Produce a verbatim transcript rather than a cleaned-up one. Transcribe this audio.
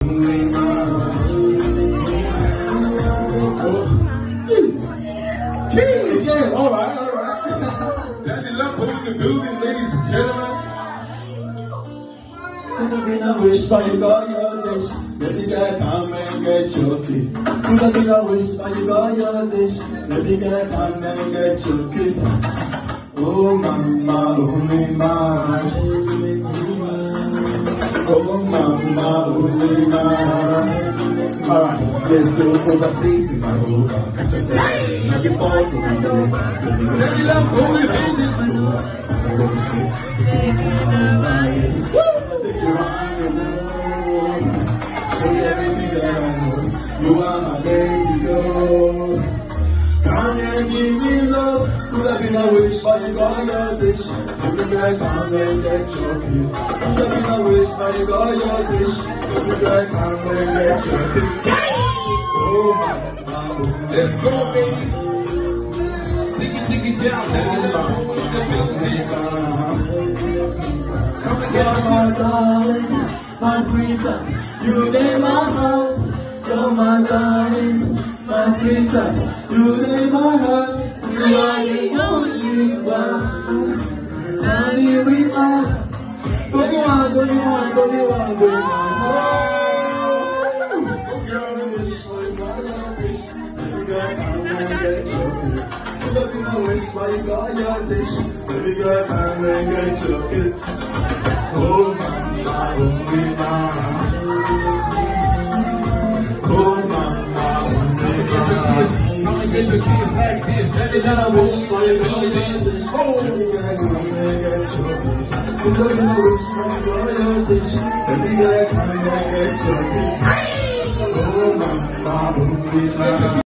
Cheese, yeah, all right, all right. Daddy Love in the building, ladies and gentlemen. Could have been a wish, but you got your dish. Baby girl, come and get your kiss. Could have been a wish, but you got your dish. Baby girl, come and get your kiss. Oh mama, oh me mama, oh mama, oh me mama. Alright, let's go overseas in my rover. Catch a flight, now get bored to the over. Daddy Love in the building. Take you around the world, show you everything that I know. You are my baby girl. Come and give me love. Could have been a wish, but you got your dish. Baby girl, come and get your kiss. Could have been a wish, but you got your dish. Baby girl, come and get your kiss. Oh my God, Let's go, baby. Dig it, dig it down, Daddy Love in the building. Come and get you're my darling, my sweetheart. You lay my heart. You're my darling, my sweetheart. You lay my heart. You are the only one. And here we are. Go you on, go you on, go you on, go you on. Oh, girl, I wish for you, God, I wish. Baby girl, come and get your kiss. Look in the wish for you, God, your dish. Baby girl, come and get your kiss. Oh, mama, oh, me, mama. Oh, mama, oh, me, mama. I'm gonna get the kids like this. Daddy Love Wish for you, God, your dish. Oh, baby girl, come and get your kiss. Look in the wish for you, God, your dish. Baby girl, come and get your kiss. Oh, mama, oh, me, mama.